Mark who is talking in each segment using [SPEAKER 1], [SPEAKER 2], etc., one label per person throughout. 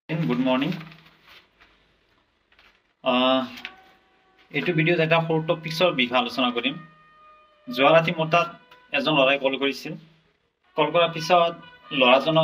[SPEAKER 1] Good morning. এইটো ভিডিঅ'ত এটা সৰু টপিক্সৰ বিষয়ে আলোচনা কৰিম। যোৱা ৰাতি মোৰ তাত এজন ল'ৰাই কল কৰিছিল। কল কৰাৰ পিছত ল'ৰাজনৰ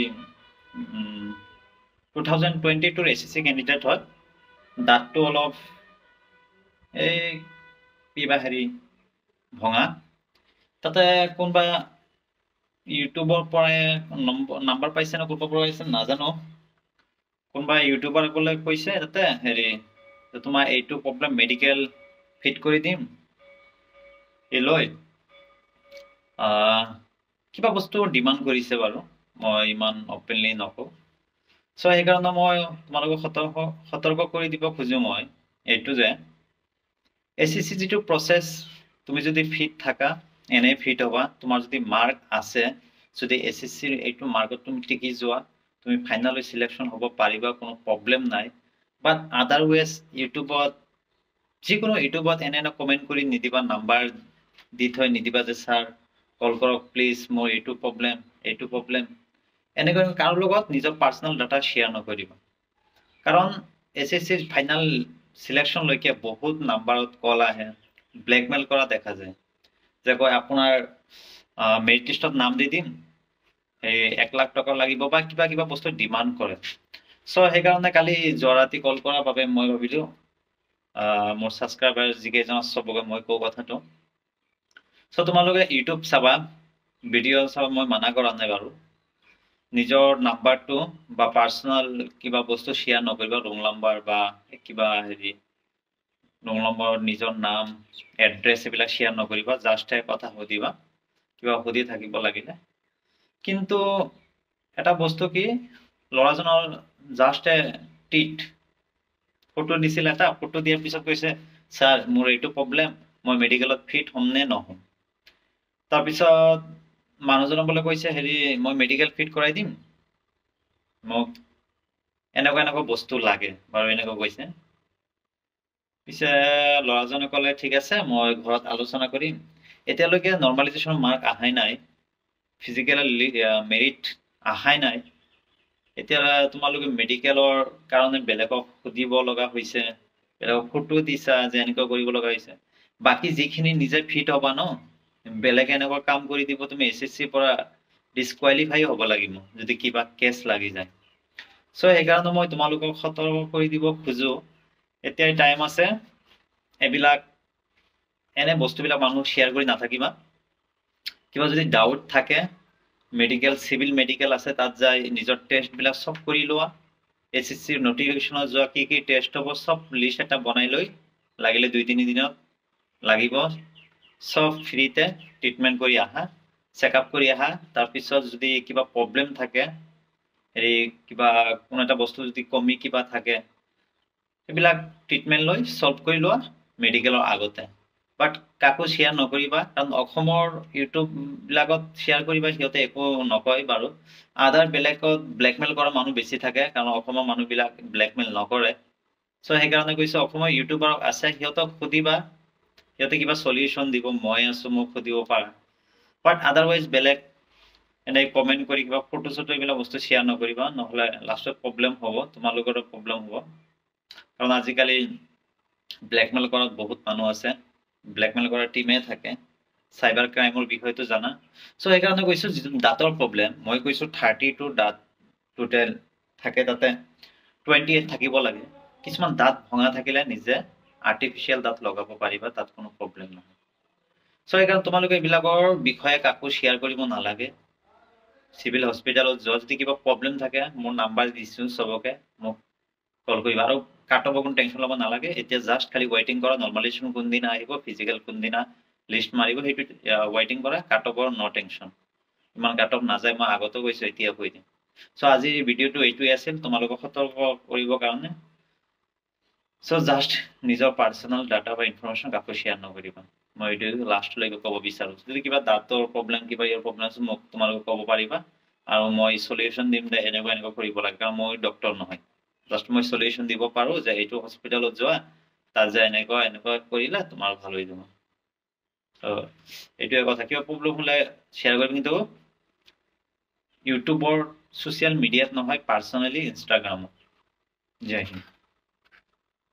[SPEAKER 1] 2022 SSC কেণ্ডিডেট হয়। দাঁতটো অলপ এই কিবা ভঙা। তাতে কোনোবা ইউটিউবৰ পৰাই নাম্বাৰ পাইছে নে ক'ৰ পৰা পাইছে নাজানো। কোনোবা ইউটিউবাৰ বোলে কৈছে তাতে তোমাৰ এইটো প্ৰব্লেম মেডিকেল ফিট কৰি দিম লৈ কিবা বস্তু ডিমাণ্ড কৰিছে বাৰু, মই ইমান অপেনলি নকওঁ। চ' সেইকাৰণে মই তোমালোকক সতৰ্ক কৰি দিব খোজো মই এইটো যে SSC যিটো প্ৰচেছ, তুমি যদি ফিট থাকা এনে ফিট হ'বা। তোমাৰ যদি মাৰ্ক আছে, যদি SSCৰ এইটো মাৰ্কত তুমি টিকি যোৱা, তুমি ফাইনেলি চিলেকশ্যন হ'ব পাৰিবা, কোনো প্ৰব্লেম নাই। বাট আদাৰৱাইজ যিকোনো ইউটিউবত এনে কমেণ্ট কৰি নিদিবা, নাম্বাৰ দি থৈ নিদিবা যে ছাৰ কল কৰক প্লিজ, মোৰ এইটো প্ৰব্লেম এনেকৈ কাৰো লগত নিজৰ পাৰ্চনেল ডাটা শ্বেয়াৰ নকৰিবা। কাৰণ SSCৰ ফাইনেল চিলেকশ্যনলৈকে বহুত নাম্বাৰত কল আহে, ব্লেকমেইল কৰা দেখা যায়, যে কয় আপোনাৰ মেৰিট লিষ্টত নাম দি দিম, 1 লাখ টকা লাগিব বা কিবা বস্তু ডিমাণ্ড কৰে। চ' সেইকাৰণে কালি যোৱা ৰাতি কল কৰাৰ বাবে মই ভাবিলোঁ মোৰ ছাবস্ক্ৰাইবাৰ যিকেইজন চবকে মই কওঁ কথাটো। চ' তোমালোকে ইউটিউব চাবা, ভিডিঅ' চাবা, মই মানা কৰা নাই বাৰু। নিজৰ নাম্বাৰটো বা পাৰ্চনেল কিবা বস্তু শ্বেয়াৰ নকৰিবা, ৰোল নাম্বাৰ বা কিবা ৰোল নম্বৰ, নিজৰ নাম, এড্ৰেছ এইবিলাক শ্বেয়াৰ নকৰিবা। জাষ্ট কথা সুধিবা, কিবা সুধি থাকিব লাগিলে। কিন্তু এটা বস্তু কি, ল'ৰাজনৰ জাষ্ট টিট ফটো দিছিল, এটা ফটো দিয়াৰ পিছত কৈছে ছাৰ মোৰ এইটো প্ৰব্লেম, মই মেডিকেলত ফিট হ'ম নে নহ'ম। তাৰপিছত মানুহজনক বোলে কৈছে মই মেডিকেল ফিট কৰাই দিম, মোক এনেকুৱা বস্তু লাগে বাৰু, এনেকৈ কৈছে। পিছে ল'ৰাজনে ক'লে ঠিক আছে, মই ঘৰত আলোচনা কৰিম। এতিয়ালৈকে নৰ্মেলাইজেশ্যনৰ মাৰ্ক অহাই নাই, ফিজিকেল মেৰিট অহাই নাই। এতিয়া তোমালোকে মেডিকেলৰ কাৰণে বেলেগক সুধিব লগা হৈছে, বেলেগক ফটো দিছা যে এনেকুৱা কৰিব লগা হৈছে। বাকী যিখিনি নিজে ফিট হ'বা ন, বেলেগে এনেকুৱা কাম কৰি দিব, তুমি SSCৰ পৰা ডিছকুৱালিফাই হ'ব লাগিব যদি কিবা কেছ লাগি যায়। চ' সেইকাৰণে মই তোমালোকক সতৰ্ক কৰি দিব খোজো, এতিয়াই টাইম আছে, এইবিলাক এনে বস্তুবিলাক মানুহক শ্বেয়াৰ কৰি নাথাকিবা। কিবা যদি ডাউট থাকে, মেডিকেল চিভিল মেডিকেল আছে, তাত যাই নিজৰ টেষ্টবিলাক চব কৰি লোৱা। SSCৰ নটিফিকেশ্যনত যোৱা, কি টেষ্ট হ'ব চব লিষ্ট এটা বনাই লৈ, লাগিলে 2-3 দিনত লাগিব, চব ফ্ৰীতে ট্ৰিটমেণ্ট কৰি আহা, চেকআপ কৰি আহা। তাৰপিছত যদি কিবা প্ৰব্লেম থাকে, কিবা কোনো এটা বস্তু যদি কমি কিবা থাকে, সেইবিলাক ট্ৰিটমেণ্ট লৈ চল্ভ কৰি লোৱা মেডিকেলৰ আগতে। বাট কাকো শ্বেয়াৰ নকৰিবা, কাৰণ অসমৰ ইউটিউববিলাকত শ্বেয়াৰ কৰিবা, সিহঁতে একো নকয় বাৰু। আদাৰ বেলেগত ব্লেকমেইল কৰা মানুহ বেছি থাকে, কাৰণ অসমৰ মানুহবিলাক ব্লেকমেইল নকৰে। চ' সেইকাৰণে কৈছোঁ, অসমৰ ইউটিউবাৰ আছে, সিহঁতক সুধিবা, সিহঁতে কিবা চলিউশ্যন দিব, মই আছোঁ, মোক সুধিব পাৰা। বাট আদাৰৱাইজ বেলেগ এনে কমেণ্ট কৰি কিবা ফটো চটো এইবিলাক বস্তু শ্বেয়াৰ নকৰিবা, নহ'লে লাষ্টত প্ৰব্লেম হ'ব, তোমালোকৰো প্ৰব্লেম হ'ব। কাৰণ আজিকালি ব্লেকমেইল কৰাত বহুত মানুহ আছে, ব্লেকমেইল কৰাৰ টিমে থাকে, চাইবাৰ ক্ৰাইমৰ বিষয়টো জানা। চ' সেইকাৰণে কৈছোঁ, যিটো দাঁতৰ প্ৰব্লেম, মই কৈছোঁ 32 দাঁত টোটেল থাকে, তাতে 28 থাকিব লাগে। কিছুমান দাঁত ভঙা থাকিলে নিজে আৰ্টিফিচিয়েল দাঁত লগাব পাৰিবা, তাত কোনো প্ৰব্লেম নহয়। চ' সেইকাৰণে তোমালোকে এইবিলাকৰ বিষয়ে কাকো শ্বেয়াৰ কৰিব নালাগে। চিভিল হস্পিটেলত যোৱা, যদি কিবা প্ৰব্লেম থাকে, মোৰ নাম্বাৰ দিছোঁ চবকে, মোক কল কৰিবা। আৰু কাট অফৰ কোনো টেনশ্যন ল'ব নালাগে, এতিয়া জাষ্ট খালি ৱেইটিং কৰা, নৰ্মেলাইজেশ্যন কোনদিনা আহিব, ফিজিকেল কোনদিনা লিষ্ট মাৰিব, সেইটো ৱেইটিং কৰা। কাট অফৰ ন' টেনশ্যন, ইমান কাট অফ নাযায়, মই আগতেও কৈছোঁ, এতিয়া কৈ দিম। চ' আজিৰ ভিডিঅ'টো এইটোৱে আছিল, তোমালোকক সতৰ্ক কৰিবৰ কাৰণে। চ' জাষ্ট নিজৰ পাৰ্চনেল ডাটা বা ইনফৰমেশ্যন কাকো শ্বেয়াৰ নকৰিবা, মই এইটো লাষ্টলৈকে ক'ব বিচাৰোঁ। যদি কিবা দাঁতৰ প্ৰব্লেম, কিবা ইয়াৰ প্ৰব্লেম আছে, মোক তোমালোকে ক'ব পাৰিবা, আৰু মই চলিউশ্যন দিম যে এনেকুৱা কৰিব লাগে। কাৰণ মই ডক্টৰ নহয়, জাষ্ট মই চলিউশ্যন দিব পাৰোঁ যে এইটো হস্পিটেলত যোৱা, তাত যে এনেকুৱা কৰিলে তোমাৰ ভাল হৈ যাব। এইটোৱে কথা, কিবা প্ৰব্লেম হ'লে শ্বেয়াৰ কৰিম। কিন্তু ইউটিউবৰ ছ'চিয়েল মিডিয়াত নহয়, পাৰ্চনেলি ইনষ্টাগ্ৰামত। জয় হিন্দ।